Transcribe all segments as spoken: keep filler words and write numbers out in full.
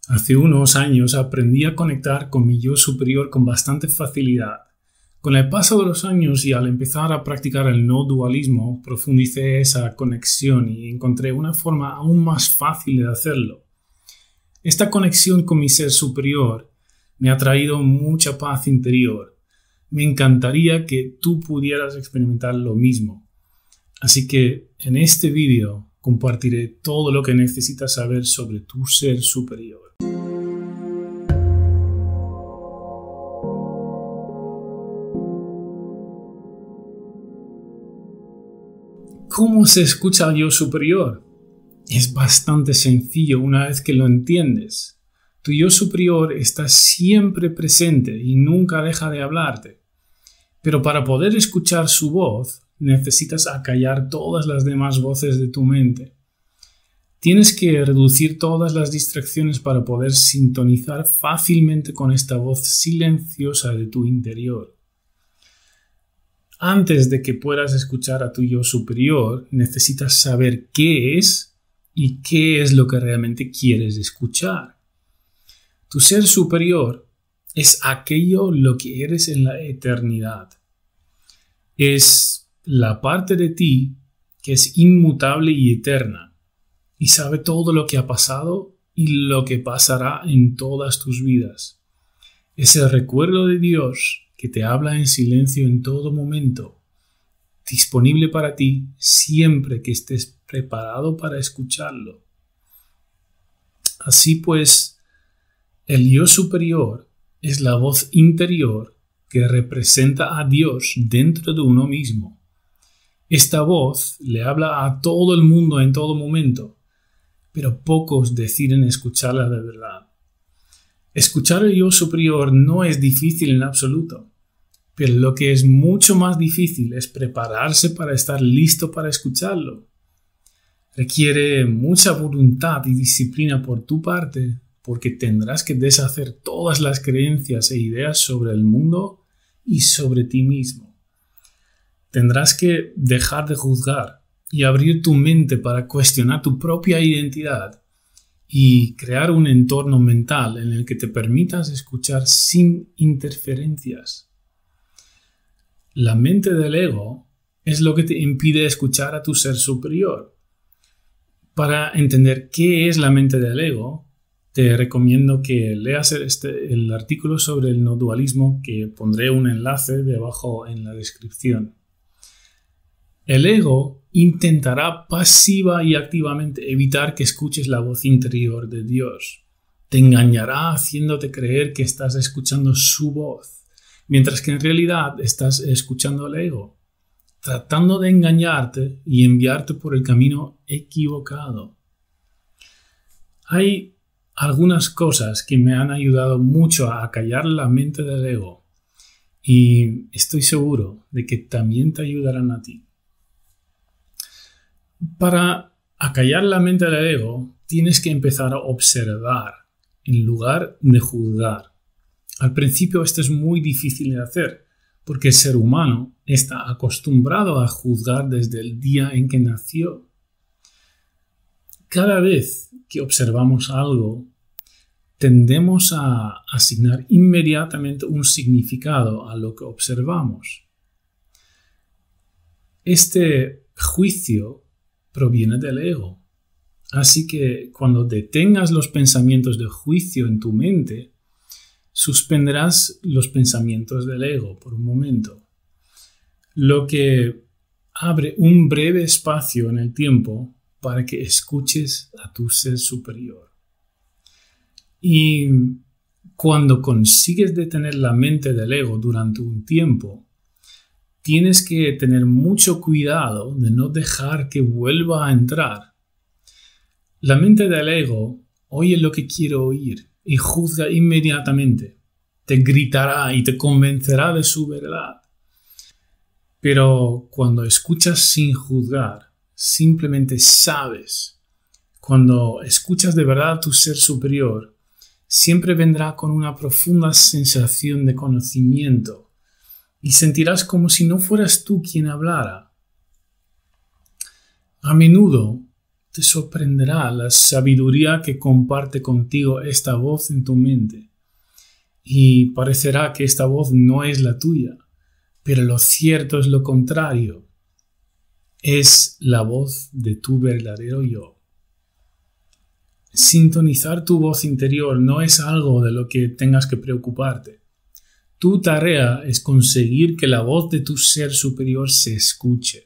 Hace unos años aprendí a conectar con mi yo superior con bastante facilidad. Con el paso de los años y al empezar a practicar el no dualismo, profundicé esa conexión y encontré una forma aún más fácil de hacerlo. Esta conexión con mi ser superior me ha traído mucha paz interior. Me encantaría que tú pudieras experimentar lo mismo. Así que en este vídeo compartiré todo lo que necesitas saber sobre tu ser superior. ¿Cómo se escucha al yo superior? Es bastante sencillo una vez que lo entiendes. Tu yo superior está siempre presente y nunca deja de hablarte. Pero para poder escuchar su voz, necesitas acallar todas las demás voces de tu mente. Tienes que reducir todas las distracciones para poder sintonizar fácilmente con esta voz silenciosa de tu interior. Antes de que puedas escuchar a tu yo superior, necesitas saber qué es y qué es lo que realmente quieres escuchar. Tu ser superior es aquello lo que eres en la eternidad. Es la parte de ti que es inmutable y eterna y sabe todo lo que ha pasado y lo que pasará en todas tus vidas. Es el recuerdo de Dios que te habla en silencio en todo momento, disponible para ti siempre que estés preparado para escucharlo. Así pues, el yo superior es la voz interior que representa a Dios dentro de uno mismo. Esta voz le habla a todo el mundo en todo momento, pero pocos deciden escucharla de verdad. Escuchar el yo superior no es difícil en absoluto, pero lo que es mucho más difícil es prepararse para estar listo para escucharlo. Requiere mucha voluntad y disciplina por tu parte, porque tendrás que deshacer todas las creencias e ideas sobre el mundo y sobre ti mismo. Tendrás que dejar de juzgar y abrir tu mente para cuestionar tu propia identidad y crear un entorno mental en el que te permitas escuchar sin interferencias. La mente del ego es lo que te impide escuchar a tu ser superior. Para entender qué es la mente del ego, te recomiendo que leas este, el artículo sobre el no dualismo, que pondré un enlace debajo en la descripción. El ego intentará pasiva y activamente evitar que escuches la voz interior de Dios. Te engañará haciéndote creer que estás escuchando su voz, mientras que en realidad estás escuchando al ego, tratando de engañarte y enviarte por el camino equivocado. Hay algunas cosas que me han ayudado mucho a acallar la mente del ego y estoy seguro de que también te ayudarán a ti. Para acallar la mente del ego, tienes que empezar a observar en lugar de juzgar. Al principio esto es muy difícil de hacer, porque el ser humano está acostumbrado a juzgar desde el día en que nació. Cada vez que observamos algo, tendemos a asignar inmediatamente un significado a lo que observamos. Este juicio proviene del ego. Así que cuando detengas los pensamientos de juicio en tu mente, suspenderás los pensamientos del ego por un momento, lo que abre un breve espacio en el tiempo para que escuches a tu ser superior. Y cuando consigues detener la mente del ego durante un tiempo, tienes que tener mucho cuidado de no dejar que vuelva a entrar. La mente del ego oye lo que quiere oír y juzga inmediatamente. Te gritará y te convencerá de su verdad. Pero cuando escuchas sin juzgar, simplemente sabes. Cuando escuchas de verdad a tu ser superior, siempre vendrá con una profunda sensación de conocimiento y sentirás como si no fueras tú quien hablara. A menudo te sorprenderá la sabiduría que comparte contigo esta voz en tu mente. Y parecerá que esta voz no es la tuya, pero lo cierto es lo contrario. Es la voz de tu verdadero yo. Sintonizar tu voz interior no es algo de lo que tengas que preocuparte. Tu tarea es conseguir que la voz de tu ser superior se escuche.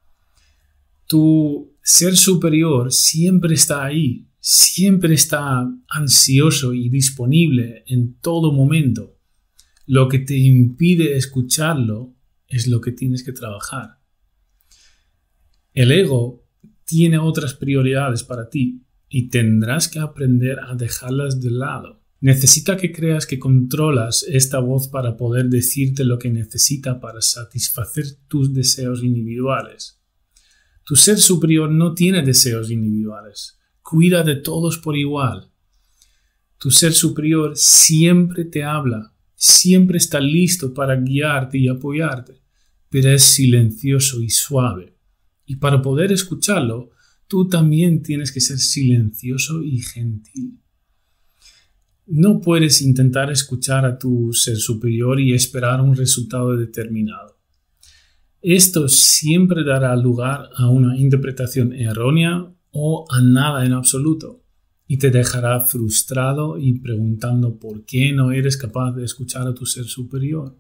Tu ser superior siempre está ahí, siempre está ansioso y disponible en todo momento. Lo que te impide escucharlo es lo que tienes que trabajar. El ego tiene otras prioridades para ti y tendrás que aprender a dejarlas de lado. Necesita que creas que controlas esta voz para poder decirte lo que necesita para satisfacer tus deseos individuales. Tu ser superior no tiene deseos individuales. Cuida de todos por igual. Tu ser superior siempre te habla, siempre está listo para guiarte y apoyarte, pero es silencioso y suave. Y para poder escucharlo, tú también tienes que ser silencioso y gentil. No puedes intentar escuchar a tu ser superior y esperar un resultado determinado. Esto siempre dará lugar a una interpretación errónea o a nada en absoluto, y te dejará frustrado y preguntando por qué no eres capaz de escuchar a tu ser superior.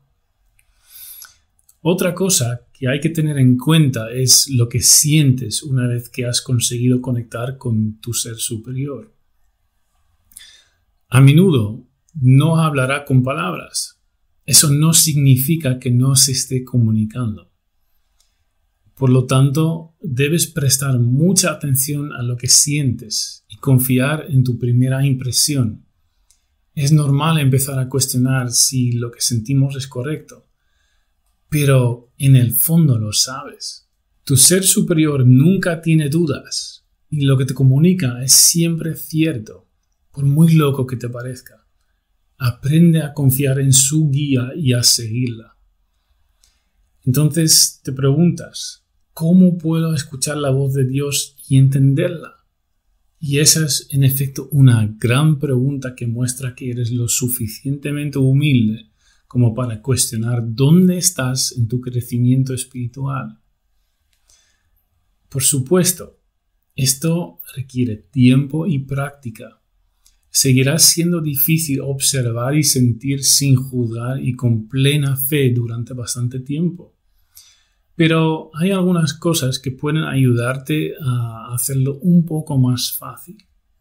Otra cosa que hay que tener en cuenta es lo que sientes una vez que has conseguido conectar con tu ser superior. A menudo no hablará con palabras. Eso no significa que no se esté comunicando. Por lo tanto, debes prestar mucha atención a lo que sientes y confiar en tu primera impresión. Es normal empezar a cuestionar si lo que sentimos es correcto, pero en el fondo lo sabes. Tu ser superior nunca tiene dudas y lo que te comunica es siempre cierto, por muy loco que te parezca. Aprende a confiar en su guía y a seguirla. Entonces te preguntas, ¿cómo puedo escuchar la voz de Dios y entenderla? Y esa es en efecto una gran pregunta que muestra que eres lo suficientemente humilde como para cuestionar dónde estás en tu crecimiento espiritual. Por supuesto, esto requiere tiempo y práctica. Seguirá siendo difícil observar y sentir sin juzgar y con plena fe durante bastante tiempo. Pero hay algunas cosas que pueden ayudarte a hacerlo un poco más fácil.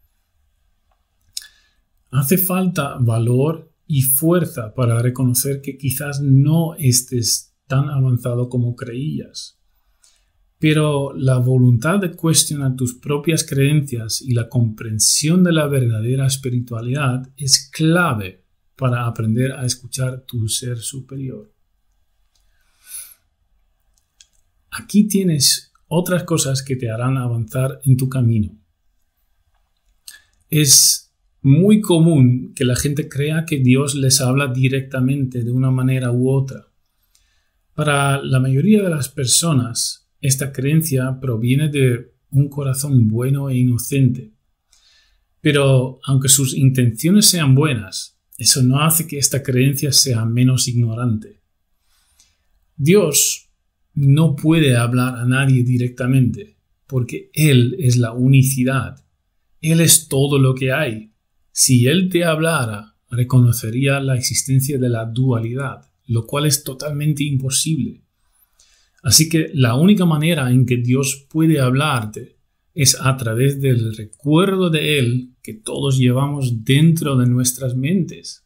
Hace falta valor y fuerza para reconocer que quizás no estés tan avanzado como creías. Pero la voluntad de cuestionar tus propias creencias y la comprensión de la verdadera espiritualidad es clave para aprender a escuchar tu ser superior. Aquí tienes otras cosas que te harán avanzar en tu camino. Es muy común que la gente crea que Dios les habla directamente de una manera u otra. Para la mayoría de las personas, esta creencia proviene de un corazón bueno e inocente. Pero aunque sus intenciones sean buenas, eso no hace que esta creencia sea menos ignorante. Dios no puede hablar a nadie directamente, porque Él es la unicidad. Él es todo lo que hay. Si Él te hablara, reconocería la existencia de la dualidad, lo cual es totalmente imposible. Así que la única manera en que Dios puede hablarte es a través del recuerdo de Él que todos llevamos dentro de nuestras mentes.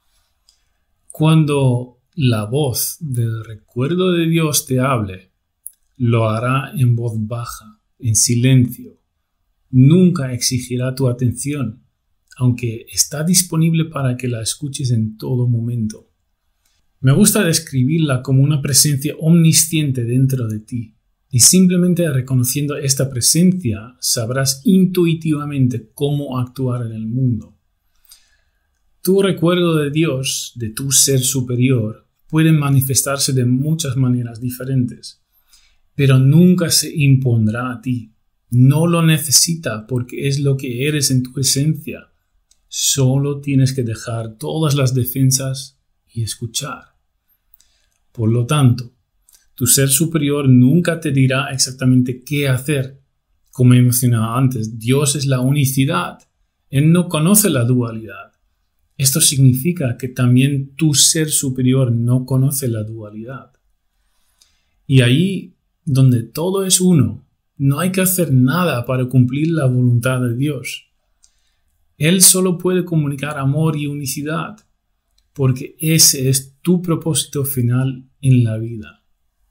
Cuando la voz del recuerdo de Dios te hable, lo hará en voz baja, en silencio. Nunca exigirá tu atención, aunque está disponible para que la escuches en todo momento. Me gusta describirla como una presencia omnisciente dentro de ti, y simplemente reconociendo esta presencia sabrás intuitivamente cómo actuar en el mundo. Tu recuerdo de Dios, de tu ser superior, puede manifestarse de muchas maneras diferentes, pero nunca se impondrá a ti. No lo necesita porque es lo que eres en tu esencia. Solo tienes que dejar todas las defensas y escuchar. Por lo tanto, tu ser superior nunca te dirá exactamente qué hacer. Como he mencionado antes, Dios es la unicidad. Él no conoce la dualidad. Esto significa que también tu ser superior no conoce la dualidad. Y ahí, donde todo es uno, no hay que hacer nada para cumplir la voluntad de Dios. Él solo puede comunicar amor y unicidad, porque ese es tu propósito final en la vida.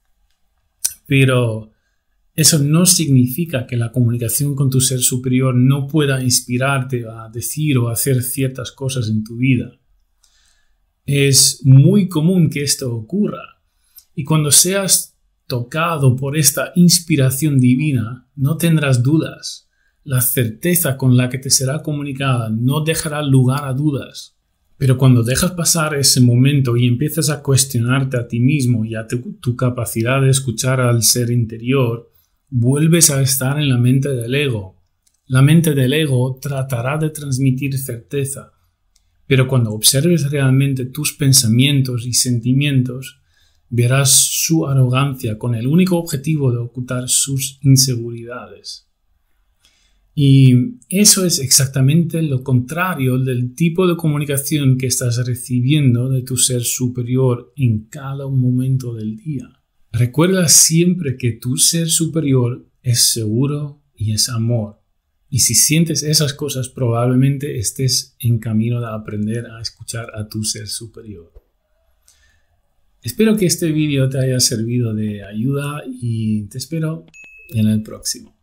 Pero eso no significa que la comunicación con tu ser superior no pueda inspirarte a decir o hacer ciertas cosas en tu vida. Es muy común que esto ocurra, y cuando seas tocado por esta inspiración divina, no tendrás dudas. La certeza con la que te será comunicada no dejará lugar a dudas. Pero cuando dejas pasar ese momento y empiezas a cuestionarte a ti mismo y a tu, tu capacidad de escuchar al ser interior, vuelves a estar en la mente del ego. La mente del ego tratará de transmitir certeza, pero cuando observes realmente tus pensamientos y sentimientos, verás su arrogancia con el único objetivo de ocultar sus inseguridades. Y eso es exactamente lo contrario del tipo de comunicación que estás recibiendo de tu ser superior en cada momento del día. Recuerda siempre que tu ser superior es seguro y es amor. Y si sientes esas cosas, probablemente estés en camino de aprender a escuchar a tu ser superior. Espero que este vídeo te haya servido de ayuda y te espero en el próximo.